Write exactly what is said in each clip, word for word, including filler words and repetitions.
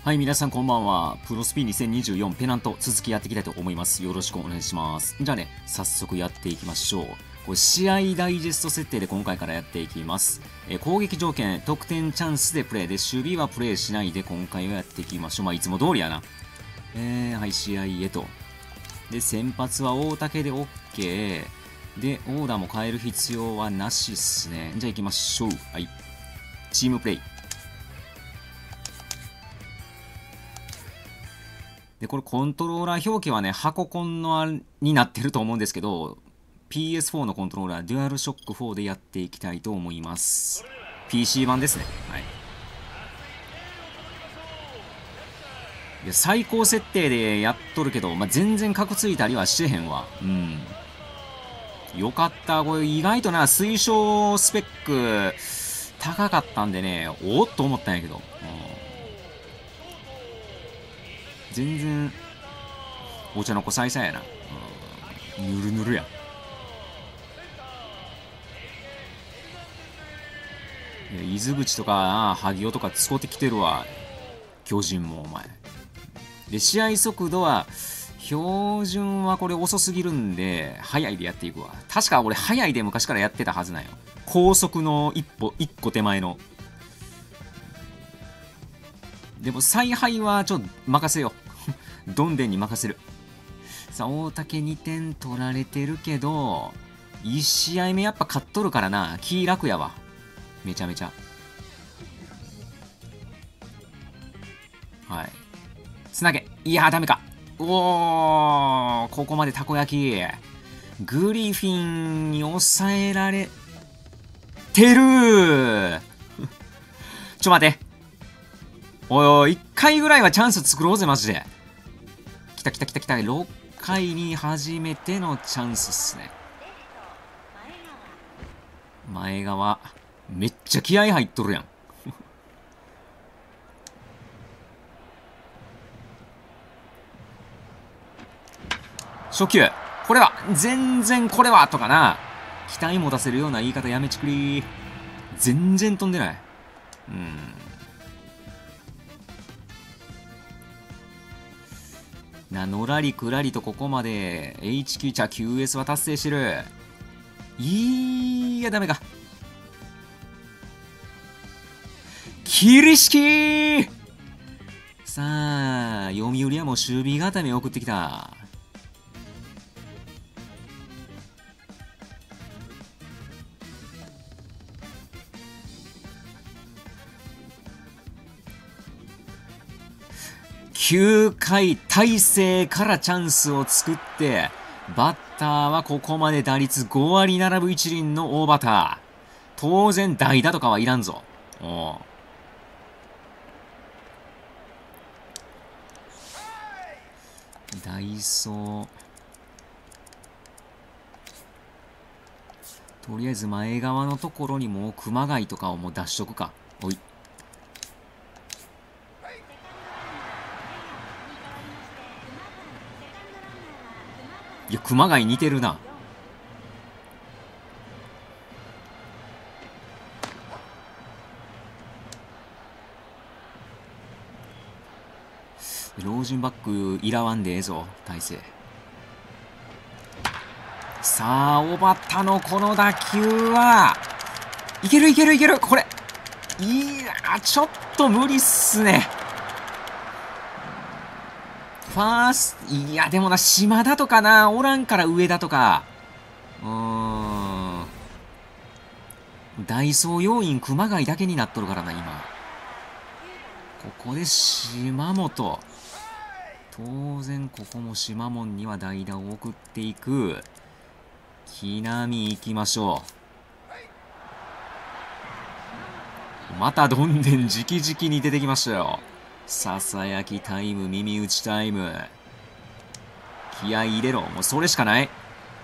はい、皆さんこんばんは。プロスピにせんにじゅうよんペナント続きやっていきたいと思います。よろしくお願いします。じゃあね、早速やっていきましょう。これ試合ダイジェスト設定で今回からやっていきます。えー、攻撃条件、得点チャンスでプレイで、守備はプレイしないで今回はやっていきましょう。まあ、いつも通りやな。えー、はい、試合へと。で、先発は大竹で OK。で、オーダーも変える必要はなしっすね。じゃあ行きましょう。はい。チームプレイ。で、これコントローラー表記はね、箱コンのあになってると思うんですけど、ピーエスフォー のコントローラー、デュアルショックフォーでやっていきたいと思います。ピーシー 版ですね。はい。で最高設定でやっとるけど、まあ、全然カクついたりはしてへんわ。うん。よかった。これ意外とな、推奨スペック高かったんでね、おっと思ったんやけど。うん、全然、お茶の子さいさいやな。うん、ぬるぬるや。伊豆口とか萩尾とか使ってきてるわ。巨人もお前。で、試合速度は、標準はこれ遅すぎるんで、速いでやっていくわ。確か俺速いで昔からやってたはずなんよ。高速の一歩、一個手前の。でも采配はちょっと任せよう。どんでんに任せる。さあ、大竹にてん取られてるけど、いち試合目やっぱ勝っとるからな。気楽やわ。めちゃめちゃ。はい。つなげ。いやー、ダメか。おー、ここまでたこ焼き。グリフィンに抑えられてるちょ待て。おいおい、いっかいぐらいはチャンス作ろうぜ、マジで。きたきたきたきた。ろっかいに初めてのチャンスっすね。前側。めっちゃ気合入っとるやん。初球。これは、全然これはとかな。期待持たせるような言い方やめちくり。全然飛んでない。うん。な、のらりくらりとここまで エイチキュー 茶 キューエス は達成してる。いや、ダメか。桐敷さあ、読売はもう守備固め送ってきた。きゅうかい体勢からチャンスを作って、バッターはここまで打率ごわり並ぶ一輪の大バター。当然代打とかはいらんぞ。おう。ダイソー。とりあえず前側のところにも熊谷とかをもう出しとくか。おい。いや、熊谷似てるな。老人バックいらわんでええぞ、大勢。さあ、小畑のこの打球は、いけるいけるいけるこれいやちょっと無理っすね。ファースト、いや、でもな、島田とかな、おらんから上田とか。うーん。ダイソー要員熊谷だけになっとるからな、今。ここで島本。当然、ここも島門には代打を送っていく。木浪行きましょう。またどんでん直々に出てきましたよ。ささやきタイム、耳打ちタイム。気合い入れろ。もうそれしかない。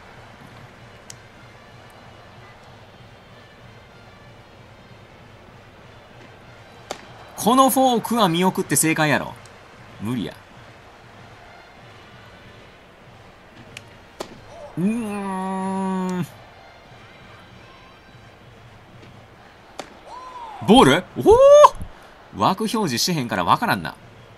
このフォークは見送って正解やろ。無理や。うーん。ボールおお枠表示してへんからわからんな。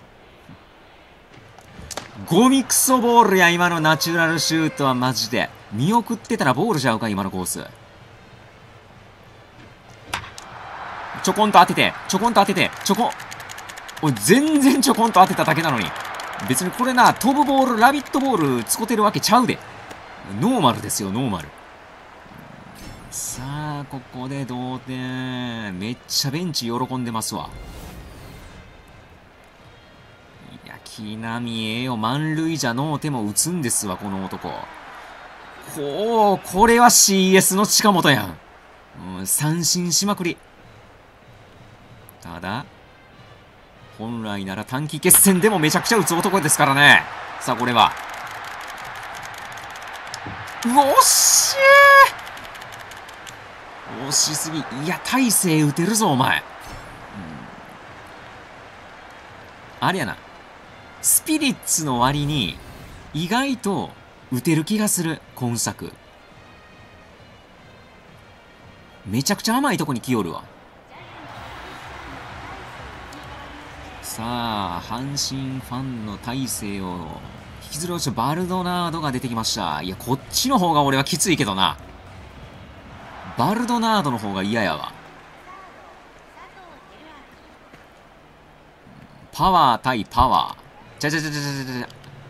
ゴミクソボールや、今のナチュラルシュートはマジで。見送ってたらボールちゃうか、今のコース。ちょこんと当てて、ちょこんと当てて、ちょこ、おい、全然ちょこんと当てただけなのに。別にこれな、飛ぶボール、ラビットボール使ってるわけちゃうで。ノーマルですよ、ノーマル。さあ、ここで同点。めっちゃベンチ喜んでますわ。いや、木浪ええよ。満塁じゃのうても打つんですわ、この男。こう、これは シーエス の近本やん。うん、三振しまくり。ただ、本来なら短期決戦でもめちゃくちゃ打つ男ですからね。さあ、これは。うおっしー惜しすぎ。いや、大勢打てるぞ、お前。うん、あれやな。スピリッツの割に、意外と打てる気がする、今作。めちゃくちゃ甘いとこに来よるわ。さあ、阪神ファンの大勢を引きずり落ちるバルドナードが出てきました。いや、こっちの方が俺はきついけどな。バルドナードの方が嫌やわ。パワー対パワー。ちゃちゃちゃちゃちゃちゃ。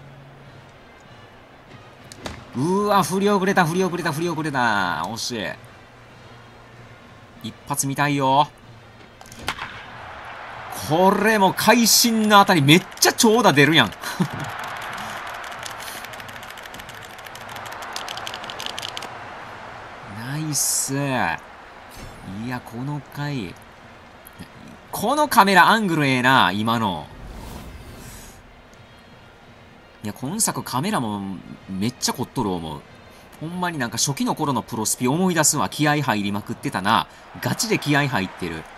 うわ、振り遅れた、振り遅れた、振り遅れた。惜しい。一発見たいよ。これも会心のあたりめっちゃ長打出るやん。ナイス。いや、この回。このカメラアングルええな、今の。いや、今作カメラもめっちゃ凝っとる思う。ほんまになんか初期の頃のプロスピ思い出すわ。気合入りまくってたな。ガチで気合入ってる。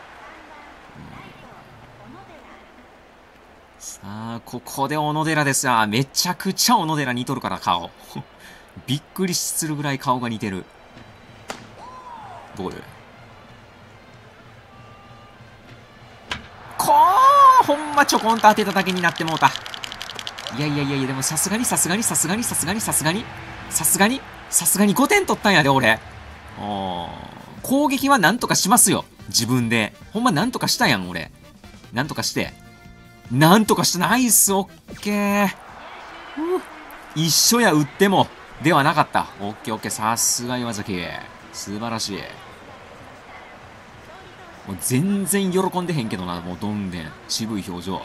さあ、ここで小野寺ですよ。めちゃくちゃ小野寺似とるから顔。びっくりするぐらい顔が似てる。ボール。こーほんまちょこんと当てただけになってもうた。いやいやいやいや、でもさすがにさすがにさすがにさすがにさすがにさすがにさすがにごてん取ったんやで、俺。攻撃はなんとかしますよ。自分で。ほんまなんとかしたやん、俺。なんとかして。なんとかした。ナイス、オッケー。一緒や、打っても。ではなかった。オッケーオッケー。さすが岩崎。素晴らしい。もう全然喜んでへんけどな。もうどんでん。渋い表情。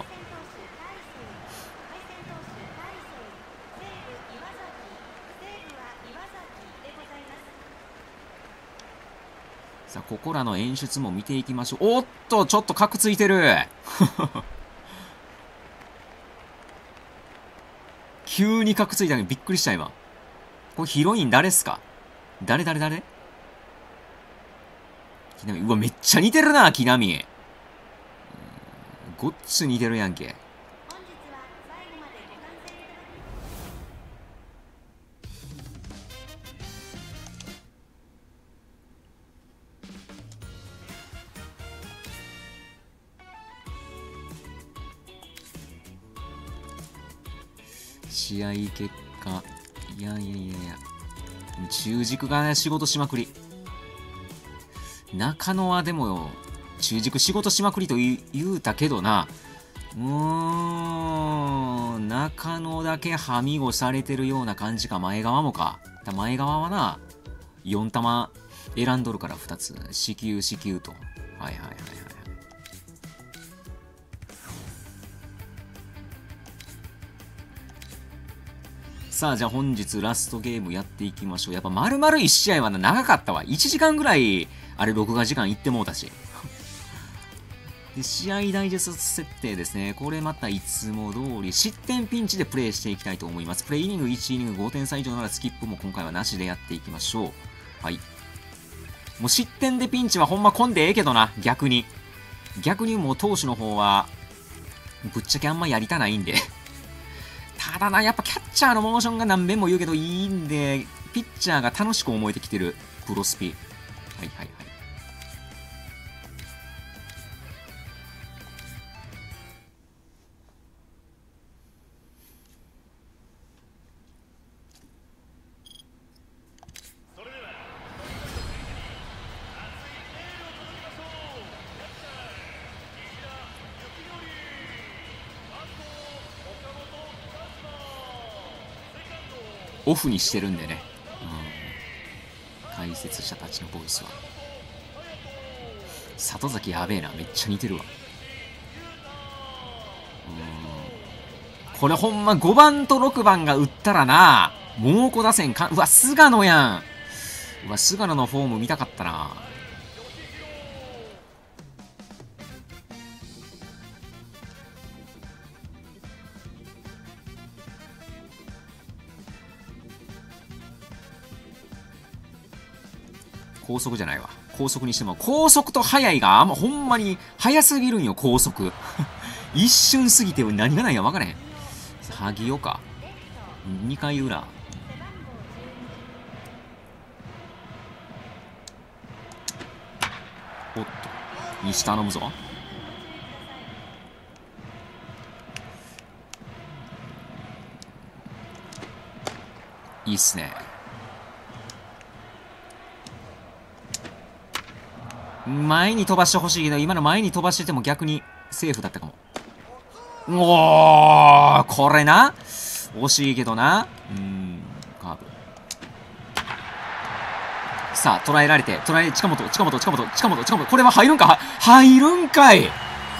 さあ、ここらの演出も見ていきましょう。おっと、ちょっとカクついてる。急にカクついたのにびっくりした今。これヒロイン誰っすか？誰誰誰？木南。うわ、めっちゃ似てるな、木南。ごっつ似てるやんけ。試合結果。いやいやいやいや。中軸がね、仕事しまくり。中野はでも、中軸仕事しまくりと言うたけどな。うーん、中野だけはみごされてるような感じか。前側もか。前側はな、よん玉選んどるからふたつ。四球四球と。はいはいはいはい。さあ、じゃあ本日ラストゲームやっていきましょう。やっぱ丸々いち試合は長かったわ。いちじかんぐらい、あれ録画時間いってもうたし。で、試合ダイジェスト設定ですね。これまたいつも通り失点ピンチでプレイしていきたいと思います。プレイイニングいちイニングごてん差以上ならスキップも今回はなしでやっていきましょう。はい。もう失点でピンチはほんま混んでええけどな、逆に。逆にもう投手の方は、ぶっちゃけあんまやりたないんで。ただな、やっぱキャッチャーのモーションが何遍も言うけどいいんで、ピッチャーが楽しく思えてきてる。プロスピ。はいはいはい。 オフにしてるんでね。うん。解説者たちのボイスは。里崎やべえな。めっちゃ似てるわ。うん。これほんまごばんとろくばんが打ったらな、猛虎打線か、うわ、菅野やん。うわ、菅野のフォーム見たかったな。高速じゃないわ。高速にしても、高速と速いがあんまほんまに速すぎるんよ、高速。一瞬過ぎて何がないや分からへん。萩尾か。にかい裏。おっと。西頼むぞ。いいっすね。前に飛ばしてほしいけど、今の前に飛ばしてても逆にセーフだったかも。おー、これな。惜しいけどな。うーん、カーブ。さあ、捉えられて、捉え、近本、近本、近本、近本、近本。これは入るんかは入るんかい。ファ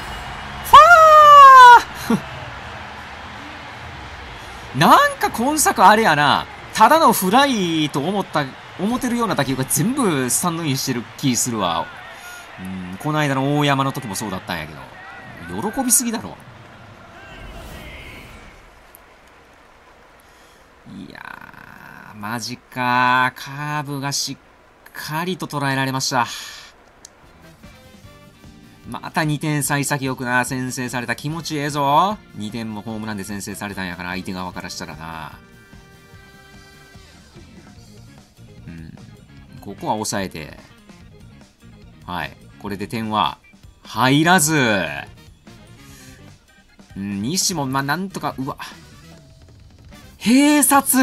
ーなんか今作あれやな。ただのフライと思った、思ってるような打球が全部スタンドインしてる気するわ。うん、この間の大山の時もそうだったんやけど。喜びすぎだろ。いやー、マジかー。カーブがしっかりと捉えられました。またにてん幸先よくな、先制された。気持ちええぞ。にてんもホームランで先制されたんやから、相手側からしたらな。うん。ここは抑えて。はい。これで点は入らず。うん、西も、まあ、なんとか、うわ。併殺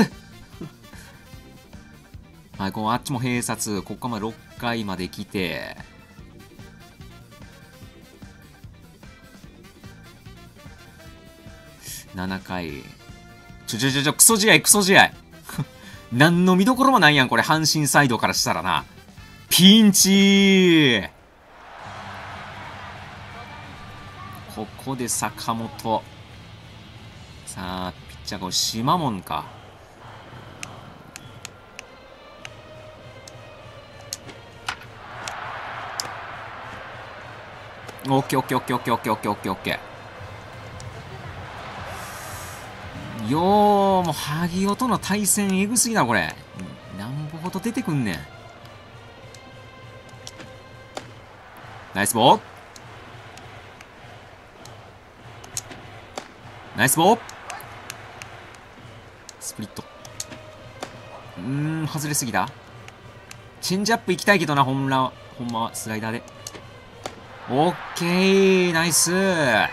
はい、こう、あっちも併殺。ここまでろっかいまで来て。ななかい。ちょちょちょちょ、クソ試合、クソ試合。何の見どころもないやん、これ、阪神サイドからしたらな。ピンチー。ここで坂本。さあ、ピッチャーこれ、島門か。オッケーオッケーオッケーオッケーオッケーオッケーオッケーオッケー。よー、もう、萩尾との対戦えぐすぎだ、これ。なんぼほど出てくんねん。ナイスボール。ナイスボール。スプリット。うーん、外れすぎた。チェンジアップ行きたいけどな、ほんま、ほんまはスライダーで。オッケー、ナイスー。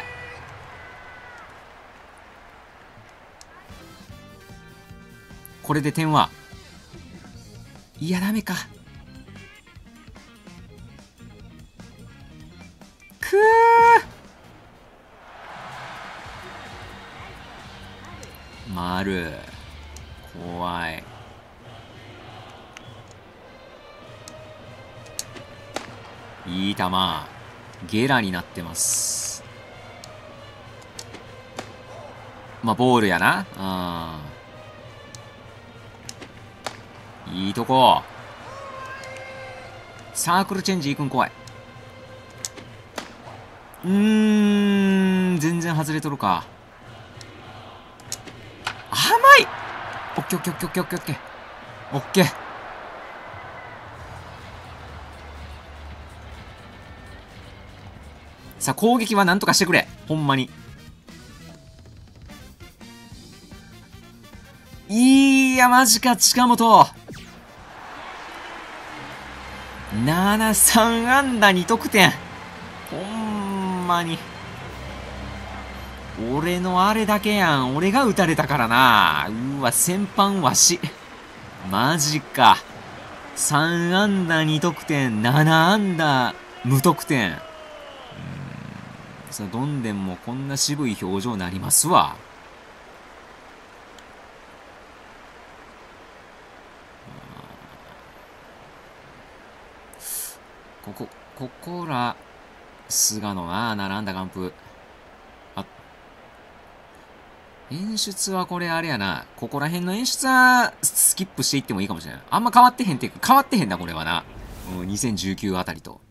これで点は。いや、ダメか。くー。丸。怖い。いい球。ゲラになってます。まあ、ボールやな。うん。いいとこ。サークルチェンジいくん怖い。うーん、全然外れとるか。甘い。オッケーオッケーオッケーオッケーオッケーオッケー。オッケー。さあ、攻撃はなんとかしてくれ。ほんまに。いや、マジか、近本。ななさん安打に得点。ほんまに。俺のあれだけやん。俺が打たれたからな。うわ、先般わし。マジか。さん安打に得点、なな安打無得点。さあ、どんでんもこんな渋い表情になりますわ。 ここ、ここら、菅野な、並んだ完封。あ、演出はこれあれやな。ここら辺の演出はスキップしていってもいいかもしれない。あんま変わってへんっていうか、変わってへんな、これはな。うん、にせんじゅうきゅうあたりと。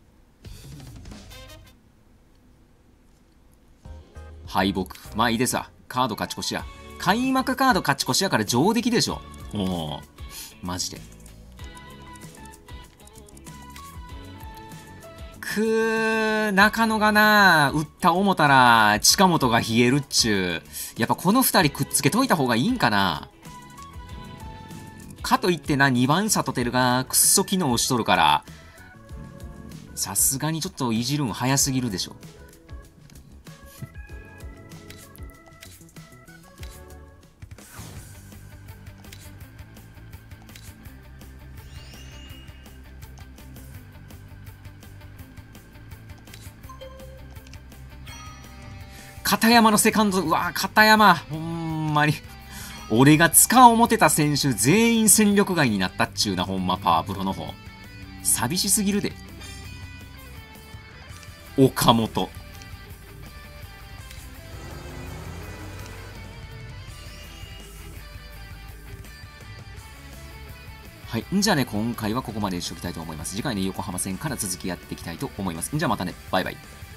敗北。まあいいですわ。カード勝ち越しや。開幕カード勝ち越しやから上出来でしょ。おー。マジで。くー、中野がな、打った思たら、近本が冷えるっちゅう。やっぱこの二人くっつけといた方がいいんかな。かといってな、にばんサトテルがくっそ機能しとるから、さすがにちょっといじるん早すぎるでしょ。片山のセカンド、うわ片山、ほんまに。俺が使おう思てた選手全員戦力外になったっちゅうな、ほんま、パワープロの方。寂しすぎるで。岡本。はい。んじゃあね、今回はここまでにしておきたいと思います。次回ね、横浜戦から続きやっていきたいと思います。んじゃあまたね、バイバイ。